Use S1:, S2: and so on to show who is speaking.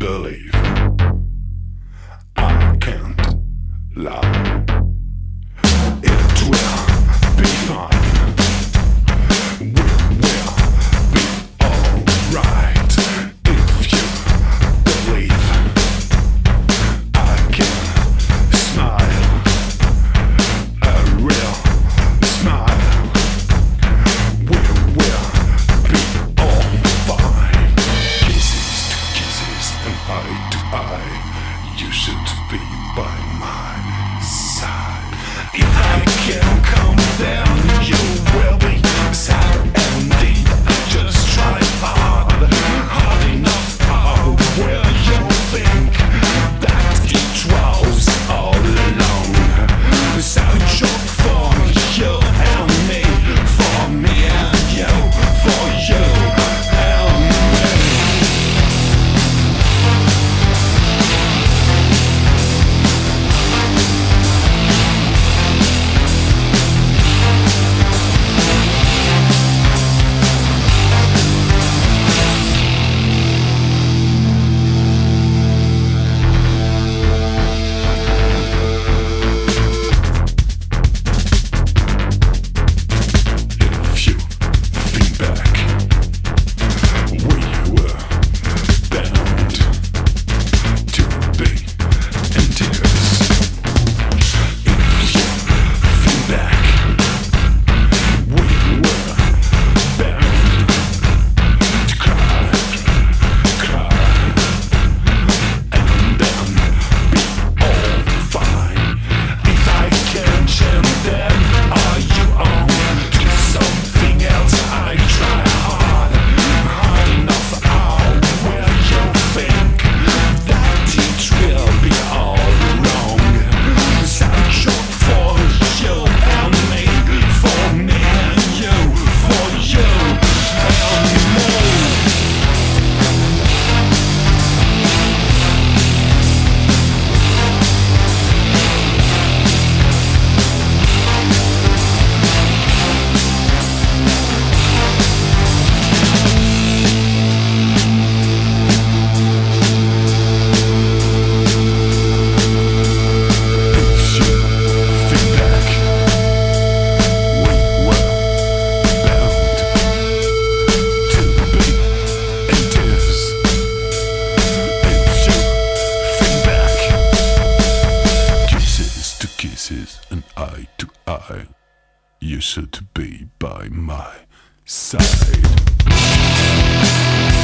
S1: believe. I can't lie. It will be fine. We will be alright. If you believe, I can smile. A real smile. We will be all fine. Kisses to kisses and eye to eye. You should be by my side. If I can calm down, you will be sad indeed. Just try hard enough. Oh, will you think that it was all alone? Such a for you and me, for me and you, for you and me. And eye to eye, you should be by my side.